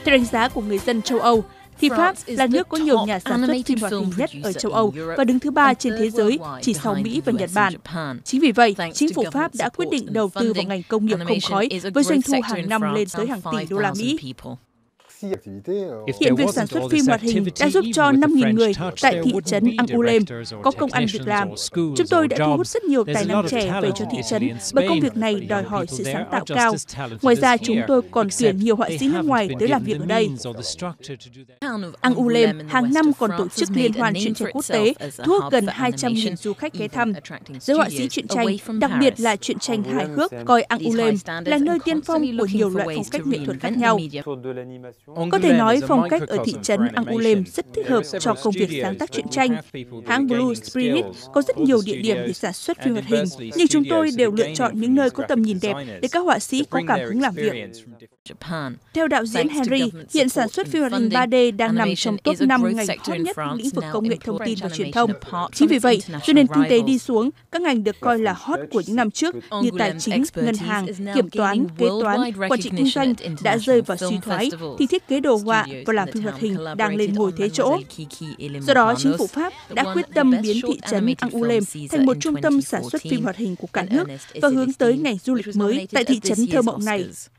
Theo đánh giá của người dân châu Âu, thì Pháp là nước có nhiều nhà sản xuất phim hoạt hình nhất ở châu Âu và đứng thứ 3 trên thế giới, chỉ sau Mỹ và Nhật Bản. Chính vì vậy, chính phủ Pháp đã quyết định đầu tư vào ngành công nghiệp không khói với doanh thu hàng năm lên tới hàng tỷ đô la Mỹ. Hiện việc sản xuất phim hoạt hình đã giúp cho 5.000 người tại thị trấn Angoulême có công ăn việc làm. Chúng tôi đã thu hút rất nhiều tài năng trẻ về cho thị trấn bởi công việc này đòi hỏi sự sáng tạo cao. Ngoài ra, chúng tôi còn tuyển nhiều họa sĩ nước ngoài tới làm việc ở đây. Angoulême hàng năm còn tổ chức liên hoan truyện tranh quốc tế, thu hút gần 200.000 du khách ghé thăm. Giới họa sĩ truyện tranh, đặc biệt là truyện tranh hài hước, coi Angoulême là nơi tiên phong của nhiều loại phong cách nghệ thuật khác nhau. Có thể nói phong cách ở thị trấn Angoumois rất thích hợp cho công việc sáng tác truyện tranh. Hãng Blue Spirit có rất nhiều địa điểm để sản xuất phim hoạt hình, nhưng chúng tôi đều lựa chọn những nơi có tầm nhìn đẹp để các họa sĩ có cảm hứng làm việc. Theo đạo diễn Henry, hiện sản xuất phim hoạt hình 3D đang nằm trong top 5 ngành hot nhất lĩnh vực công nghệ thông tin và truyền thông. Chính vì vậy, do nền kinh tế đi xuống, các ngành được coi là hot của những năm trước như tài chính, ngân hàng, kiểm toán, kế toán, quản trị kinh doanh đã rơi vào suy thoái, thì thiết kế đồ họa và làm phim hoạt hình đang lên ngôi thế chỗ. Do đó, chính phủ Pháp đã quyết tâm biến thị trấn Angoulême thành một trung tâm sản xuất phim hoạt hình của cả nước và hướng tới ngành du lịch mới tại thị trấn thơ mộng này.